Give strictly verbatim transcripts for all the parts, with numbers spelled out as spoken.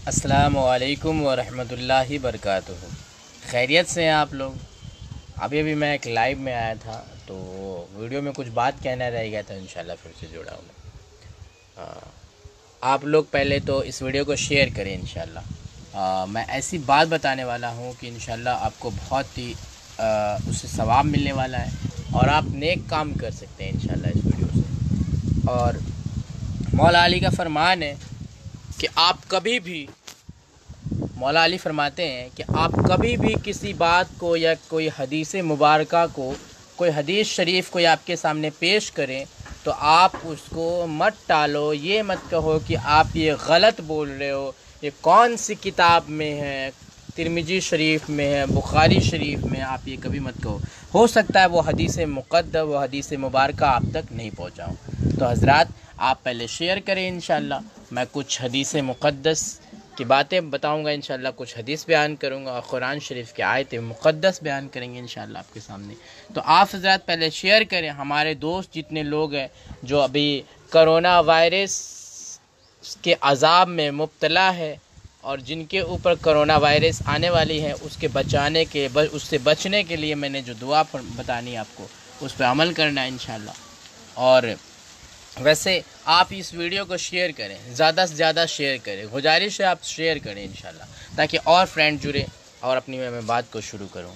अस्सलामुअलैकुम वरहमतुल्लाहि बरकातुहू। खैरियत से हैं आप लोग। अभी अभी मैं एक लाइव में आया था तो वीडियो में कुछ बात कहना रह गया था, इंशाल्लाह फिर से जुड़ा हूँ मैं। हाँ, आप लोग पहले तो इस वीडियो को शेयर करें इंशाल्लाह। आ, मैं ऐसी बात बताने वाला हूँ कि इंशाल्लाह आपको बहुत ही आ, उससे सवाब मिलने वाला है और आप नेक काम कर सकते हैं इंशाल्लाह इस वीडियो से। और मौला अली का फरमान है कि आप कभी भी मौला अली फरमाते हैं कि आप कभी भी किसी बात को या कोई हदीस मुबारक को, कोई हदीस शरीफ कोई आपके सामने पेश करें तो आप उसको मत टालो, ये मत कहो कि आप ये गलत बोल रहे हो, ये कौन सी किताब में है, तिरमिजी शरीफ में है, बुखारी शरीफ में, आप ये कभी मत कहो। हो सकता है वो हदीस मुक़द्दस, वो हदीस मुबारक आप तक नहीं पहुँचाऊँ। तो हज़रात आप पहले शेयर करें इंशाल्लाह। मैं कुछ हदीस मुक़द्दस की बातें बताऊंगा इंशाल्लाह, कुछ हदीस बयान करूंगा और कुरान शरीफ की आयत मुक़द्दस बयान करेंगे इंशाल्लाह आपके सामने। तो आप हज़रात पहले शेयर करें। हमारे दोस्त जितने लोग हैं जो अभी कोरोना वायरस के अज़ाब में मुब्तला है और जिनके ऊपर कोरोना वायरस आने वाली है, उसके बचाने के उससे बचने के लिए मैंने जो दुआ बतानी आपको, उस पर अमल करना है इंशाल्लाह। और वैसे आप इस वीडियो को शेयर करें, ज़्यादा से ज़्यादा शेयर करें, गुजारिश है आप शेयर करें इंशाल्लाह, ताकि और फ्रेंड जुड़े। और अपनी मैं बात को शुरू करूं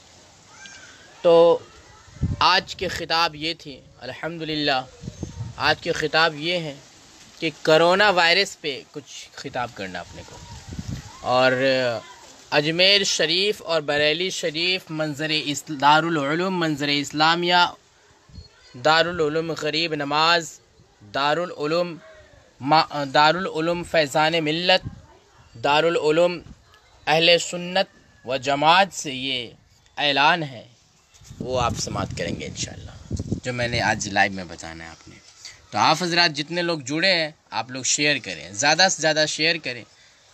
तो आज के ख़िताब ये थी, अल्हम्दुलिल्लाह आज के ख़िताब ये है कि कोरोना वायरस पे कुछ ख़िताब करना अपने को। और अजमेर शरीफ और बरेली शरीफ मंज़र दारुल उलूम मंज़र इस्लामिया, दारुल उलूम गरीब नमाज, दारुल उलूम दारुल उलूम फैज़ान मिल्लत, दारुल उलूम अहले सुन्नत व जमात से ये ऐलान है, वो आप समात करेंगे इंशाल्लाह, जो मैंने आज लाइव में बताना है आपने। तो आप हज़रात जितने लोग जुड़े हैं आप लोग शेयर करें, ज़्यादा से ज़्यादा शेयर करें।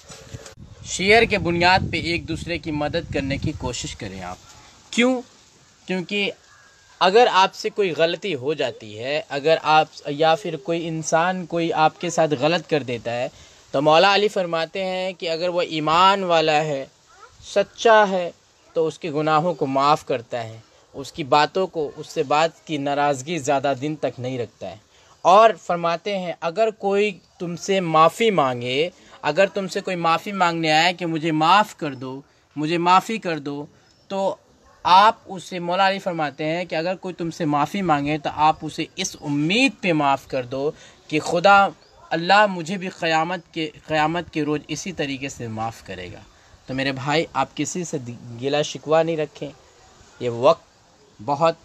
शेयर के बुनियाद पे एक दूसरे की मदद करने की कोशिश करें आप। क्यों? क्योंकि अगर आपसे कोई गलती हो जाती है, अगर आप या फिर कोई इंसान कोई आपके साथ गलत कर देता है, तो मौला अली फरमाते हैं कि अगर वह ईमान वाला है, सच्चा है, तो उसके गुनाहों को माफ़ करता है, उसकी बातों को, उससे बात की नाराज़गी ज़्यादा दिन तक नहीं रखता है। और फरमाते हैं अगर कोई तुमसे माफ़ी मांगे, अगर तुमसे कोई माफ़ी मांगने आए कि मुझे माफ़ कर दो, मुझे माफ़ी कर दो, तो आप उसे, मौला अली फरमाते हैं कि अगर कोई तुमसे माफ़ी मांगे तो आप उसे इस उम्मीद पे माफ़ कर दो कि खुदा अल्लाह मुझे भी क़यामत के क़यामत के रोज़ इसी तरीके से माफ़ करेगा। तो मेरे भाई आप किसी से गिला शिकवा नहीं रखें। ये वक्त बहुत,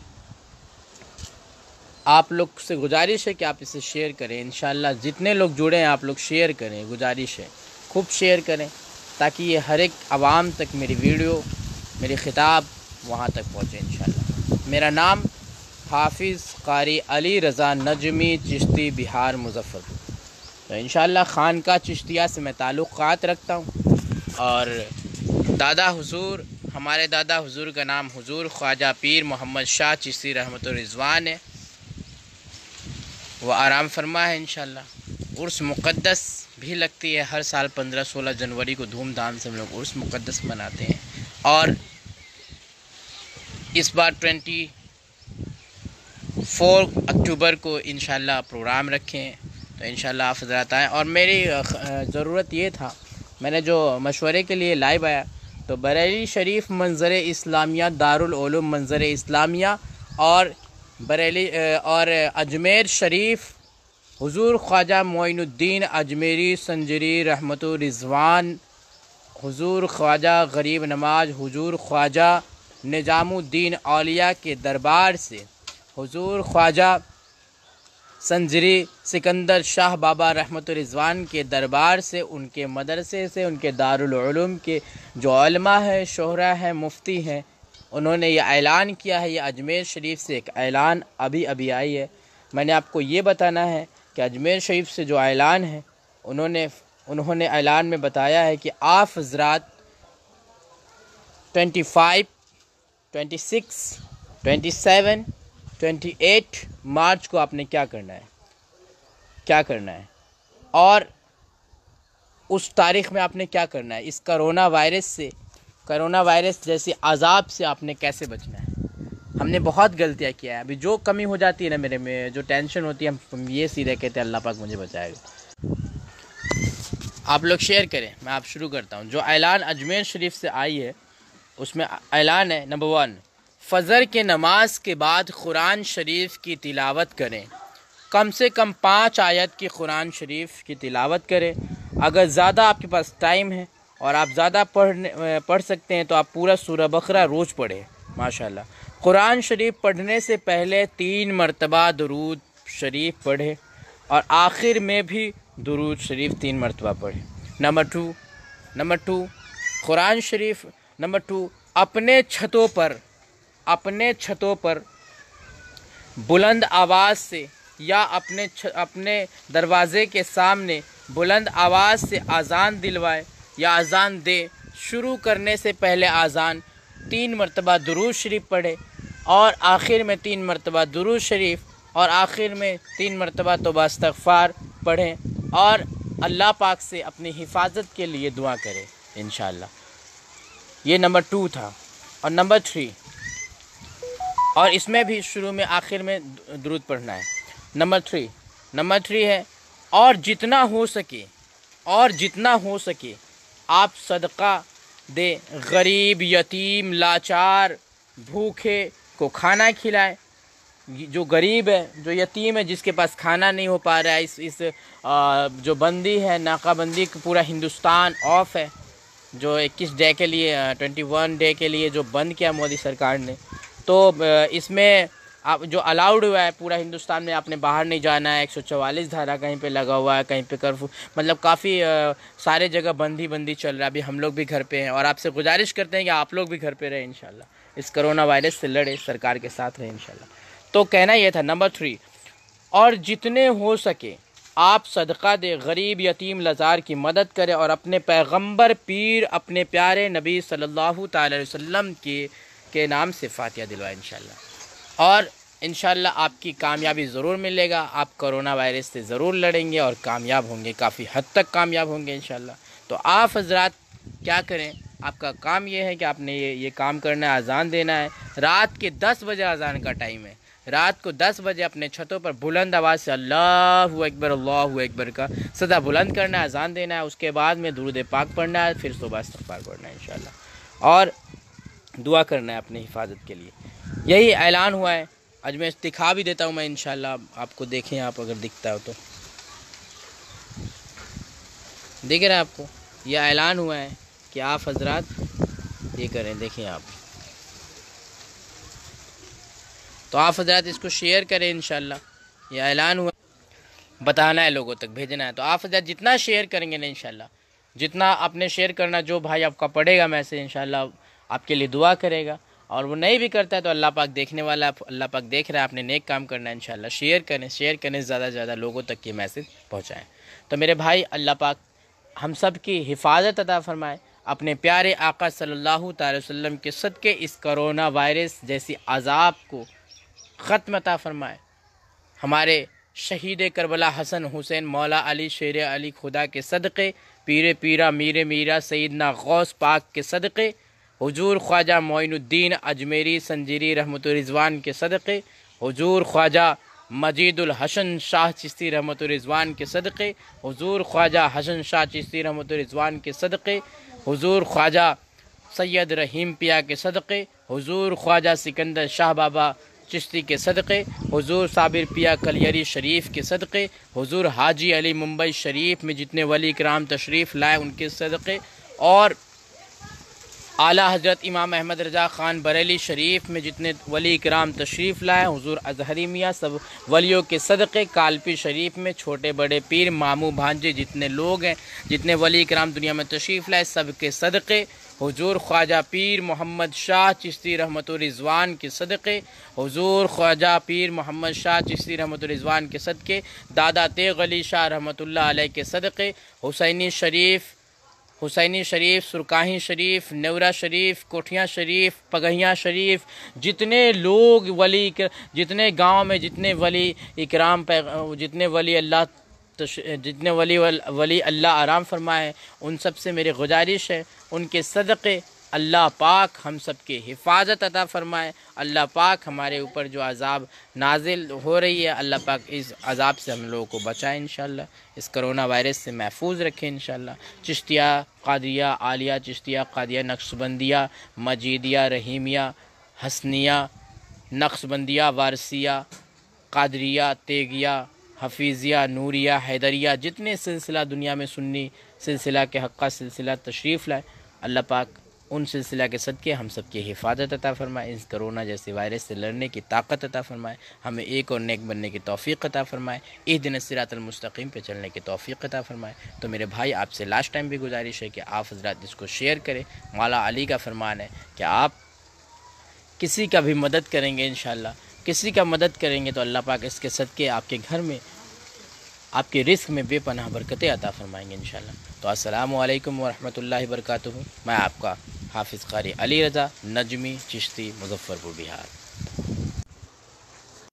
आप लोग से गुजारिश है कि आप इसे शेयर करें इंशाल्लाह। जितने लोग जुड़े हैं आप लोग शेयर करें, गुजारिश है खूब शेयर करें, ताकि ये हर एक आवाम तक मेरी वीडियो, मेरी ख़िताब वहाँ तक पहुँचे इंशाल्लाह। मेरा नाम हाफिज़ कारी अली रज़ा नजमी चिश्ती, बिहार मुज़फ़्फ़रपुर। तो इंशाल्लाह ख़ानका चिश्तिया से मैं ताल्लुक़ात रखता हूँ। और दादा हुज़ूर, हमारे दादा हुज़ूर का नाम हुज़ूर ख्वाजा पीर मोहम्मद शाह चिश्ती रहमतुर रिज़वान है, वह आराम फरमा है इंशाल्लाह। उर्स मुक़द्दस भी लगती है हर साल पंद्रह सोलह जनवरी को, धूमधाम से हम लोग उर्स मुक़द्दस मनाते हैं। और इस बार चौबीस अक्टूबर को इंशाल्लाह प्रोग्राम रखें, तो इंशाल्लाह आप हज़रात आएँ। और मेरी ज़रूरत ये था, मैंने जो मशवरे के लिए लाइव आया, तो बरेली शरीफ मंज़र इस्लामिया, दारुल उलूम मंज़र इस्लामिया, और बरेली और अजमेर शरीफ हुज़ूर ख्वाजा मोइनुद्दीन अजमेरी संजरी रहमतुर रिज़वान, हुज़ूर ख्वाजा गरीब नमाज, हुज़ूर ख्वाजा निजामुद्दीन औलिया के दरबार से, हुज़ूर ख्वाजा संजरी सिकंदर शाह बाबा रहमतुर रिज़वान के दरबार से, उनके मदरसे से, उनके दारुल उलूम के जो उलमा है, शोहरा है, मुफ्ती हैं, उन्होंने ये ऐलान किया है। ये अजमेर शरीफ से एक ऐलान अभी अभी आई है। मैंने आपको ये बताना है कि अजमेर शरीफ से जो ऐलान है, उन्होंने उन्होंने ऐलान में बताया है कि आप हज़रात पच्चीस, छब्बीस, सत्ताईस, अट्ठाईस मार्च को आपने क्या करना है, क्या करना है। और उस तारीख़ में आपने क्या करना है, इस करोना वायरस से, करोना वायरस जैसे अजाब से आपने कैसे बचना है। हमने बहुत गलतियाँ किया है। अभी जो कमी हो जाती है ना मेरे में, जो टेंशन होती है, हम ये सीधे कहते हैं अल्लाह पाक मुझे बचाएगा। आप लोग शेयर करें, मैं आप शुरू करता हूँ। जो ऐलान अजमेर शरीफ से आई है उसमें ऐलान है, नंबर वन, फ़जर के नमाज के बाद कुरान शरीफ की तिलावत करें। कम से कम पाँच आयत की कुरान शरीफ की तिलावत करें। अगर ज़्यादा आपके पास टाइम है और आप ज़्यादा पढ़ने पढ़ सकते हैं तो आप पूरा सूरह बकरा रोज़ पढ़ें माशाल्लाह। कुरान शरीफ पढ़ने से पहले तीन मरतबा दुरूद शरीफ पढ़े और आखिर में भी दुरूद शरीफ तीन मरतबा पढ़े। Number two number two Quran शरीफ नंबर टू अपने छतों पर अपने छतों पर बुलंद आवाज़ से या अपने छ, अपने दरवाज़े के सामने बुलंद आवाज़ से अज़ान दिलवाए या अज़ान दे। शुरू करने से पहले अज़ान तीन मरतबा दुरूद शरीफ पढ़े और आखिर में तीन मरतबा दुरूद शरीफ और आखिर में तीन मरतबा तौबा इस्तग़फ़ार पढ़ें और अल्लाह पाक से अपनी हिफाजत के लिए दुआ करें इंशाअल्लाह। ये नंबर टू था। और नंबर थ्री, और इसमें भी शुरू में आखिर में दुरूद पढ़ना है। नंबर थ्री नंबर थ्री है और जितना हो सके और जितना हो सके आप सदका दे, गरीब, यतीम, लाचार, भूखे को खाना खिलाएं। जो गरीब है, जो यतीम है, जिसके पास खाना नहीं हो पा रहा है, इस इस आ, जो बंदी है, नाकाबंदी पूरा हिंदुस्तान ऑफ है, जो इक्कीस डे के लिए, इक्कीस डे के लिए जो बंद किया मोदी सरकार ने, तो इसमें आप जो अलाउड हुआ है पूरा हिंदुस्तान में, आपने बाहर नहीं जाना है। एक सौ चवालीस धारा कहीं पे लगा हुआ है, कहीं पे कर्फ्यू, मतलब काफ़ी सारे जगह बंदी बंदी चल रहा है। अभी हम लोग भी घर पे हैं और आपसे गुजारिश करते हैं कि आप लोग भी घर पे रहें इंशाल्लाह, इस कोरोना वायरस से लड़े, सरकार के साथ रहें इंशाल्लाह। तो कहना यह था नंबर थ्री, और जितने हो सके आप सदका दे, गरीब, यतीम, लाचार की मदद करें और अपने पैगंबर पीर, अपने प्यारे नबी सल्लल्लाहु ताला अलैहि वसल्लम के के नाम से फातिहा दिलवाएं इंशाल्लाह। और इंशाल्लाह आपकी कामयाबी ज़रूर मिलेगा। आप कोरोना वायरस से ज़रूर लड़ेंगे और कामयाब होंगे, काफ़ी हद तक कामयाब होंगे इंशाल्लाह। तो आप हजरात क्या करें, आपका काम ये है कि आपने ये ये काम करना है, अज़ान देना है। रात के दस बजे अज़ान का टाइम है। रात को दस बजे अपने छतों पर बुलंद आवाज़ से अल्लाहु अकबर अल्लाहु अकबर का सदा बुलंद करना है, अज़ान देना है। उसके बाद में दुरूद पाक पढ़ना है, फिर सुबह इस्तग़फ़ार पढ़ना है इंशाल्लाह, और दुआ करना है अपनी हिफाजत के लिए। यही ऐलान हुआ है। आज मैं दिखा भी देता हूँ मैं इंशाल्लाह, आपको देखें, आप अगर दिखता हो तो दिख रहा है आपको। यह ऐलान हुआ है कि आप हजरात ये करें, देखें आप। तो आप हजरात इसको शेयर करें इंशाल्लाह। यह ऐलान हुआ, बताना है, लोगों तक भेजना है। तो आप हजरात जितना शेयर करेंगे ना इंशाल्लाह, जितना आपने शेयर करना, जो भाई आपका पढ़ेगा मैसेज इंशाल्लाह आपके लिए दुआ करेगा। और वो नहीं भी करता है तो अल्लाह पाक देखने वाला, अल्लाह पाक देख रहा है, आपने नेक काम करना है इंशाल्लाह। शेयर करें, शेयर करें, ज़्यादा से ज़्यादा लोगों तक ये मैसेज पहुँचाएँ। तो मेरे भाई, अल्लाह पाक हम सब की हिफाजत अता फ़रमाए, अपने प्यारे आका सल्लल्लाहु अलैहि वसल्लम के सदक़े इस कोरोना वायरस जैसी अज़ाब को ख़त्म अता फ़रमाए। हमारे शहीद करबला हसन हुसैन मौला अली शेर अली खुदा के सदक़े, पीरे पीरा मीरे मीरा सैयदना गौस पाक के सदक़े, हुजूर ख्वाजा मोइनुद्दीन अजमेरी संजीरी रहमतुर रिज़वान के सदक़े, हुजूर ख्वाजा मजीदुल हसन शाह चिश्ती रहमतुर रिज़वान के सदक़े, हुजूर ख्वाजा हसन शाह चिश्ती रहमतुर रिज़वान के सदक़े, हुजूर ख्वाजा सैयद रहीम पिया के सदक़े, हुजूर ख्वाजा सिकंदर शाह बाबा चिश्ती के सदक़े, हुजूर साबिर पिया कलियरी शरीफ के सदक़े, हुजूर हाजी अली मुंबई शरीफ में जितने वली कराम तशरीफ़ लाए उनके सदक़े, और आला हज़रत इमाम अहमद रज़ा ख़ान बरेली शरीफ में जितने वली कराम तशरीफ़ लाए, हुजूर अज़हरी मियाँ सब वलियों के सदक़े, कालपी शरीफ में छोटे बड़े पीर मामू भांजे जितने लोग हैं, जितने वली कराम दुनिया में तशरीफ़ लाए, सब के सदक़े, हुजूर ख्वाजा पीर मोहम्मद शाह चिश्ती रहमतुर रिज़वान के सदक़े, हुजूर ख्वाजा पीर मोहम्मद शाह चिश्ती रहमतुर रिज़वान के सदक़े, दादा तेग़ अली शाह रहमतुल्लाह अलैह के सदक़े, हुसैनी शरीफ हुसैनी शरीफ, सुरकाही शरीफ, नेवरा शरीफ, कोठियाँ शरीफ, पगहियाँ शरीफ, जितने लोग वली, जितने गांव में जितने वली इकराम पे, जितने वली अल्लाह जितने वली वली अल्लाह आराम फरमाए उन सब से मेरी गुजारिश है, उनके सदक़े अल्लाह पाक हम सब की हिफाजत अता फ़रमाए। अल्लाह पाक हमारे ऊपर जो अज़ाब नाजिल हो रही है, अल्लाह पाक इस अज़ाब से हम लोगों को बचाए इंशाअल्लाह, इस करोना वायरस से महफूज रखे इंशाअल्लाह। चिश्तिया क़ादिरिया आलिया, चिश्तिया क़ादिया, नक्शबंदिया, मजीदिया, रहीमिया, हसनिया, नक्शबंदिया, वारसिया, क़ादरिया, तेगिया, हफीज़िया, नूरिया, हैदरिया, जितने सिलसिला दुनिया में सुन्नी सिलसिला के हक़्क़ा सिलसिला तशरीफ़ लाए, अल्लाह पाक उन सिलसिला के सदक़े हम सब की हिफाजत अता फ़रमाए, इस करोना जैसे वायरस से लड़ने की ताकत अता फ़रमाए, हमें एक और नेक बनने की तौफ़ीक़ अता फ़रमाए, इहदिन सिरातल मुस्तक़ीम पे चलने की तौफ़ीक़ अता फ़रमाए। तो मेरे भाई आपसे लास्ट टाइम भी गुजारिश है कि आप हज़रात इसको शेयर करें। मौला अली का फ़रमान है कि आप किसी का भी मदद करेंगे इंशाअल्लाह, किसी का मदद करेंगे तो अल्लाह पाक इसके सदक़े आपके घर में, आपके रिस्क में बेपनाह बरकतें अता फ़रमाएंगे इंशाअल्लाह। तो अस्सलामु अलैकुम व रहमतुल्लाहि व बरकातुहू। मैं आपका हाफिज़ कारी अली रज़ा नजमी चिश्ती, मुज़फ़्फ़रपुर, बिहार।